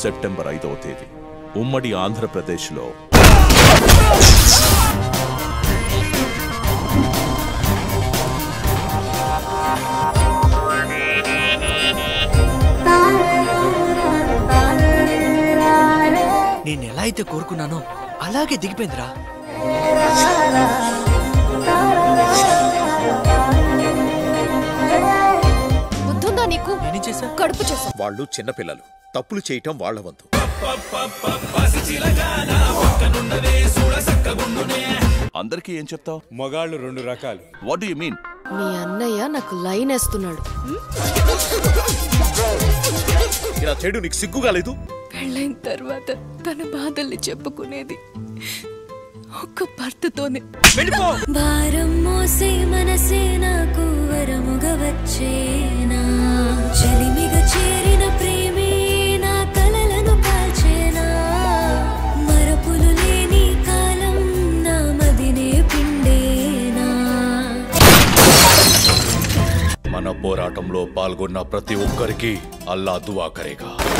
September 5వ తేదీ ఉమ్మడి ఆంధ్రప్రదేశ్లో నేను ఎలా అయితే కోరుకున్నానో అలాగే దిగిపోయిందిరా. బుద్ధుందా నీకు? నేనేం చేశా? కడుపు చేశా. వాళ్ళు చిన్నపిల్లలు, తప్పులు చేయటం వాళ్ళ వంతు. అందరికీ ఏం చెప్తావు? మగాళ్ళు 2 రకాలు. What do you mean? మీ అన్నయ్య నాకు లైన్ వేస్తున్నాడు. ఇలా చెడు నీకు సిగ్గుగా లేదు? పెళ్ళైన తర్వాత తన బాధల్ని చెప్పుకునేది ఒక్క భర్తతోనే. భారం మోసే మనసే నాకు వరముగా వచ్చేనా, చలిమిగ చేరిన ప్రేమే నా కలలను కాల్చేనా, మరపులు లేని కాలం నా మదినే పిండేనా. మన పోరాటంలో పాల్గొన్న ప్రతి ఒక్కరికి అల్లా దువా కరేగా.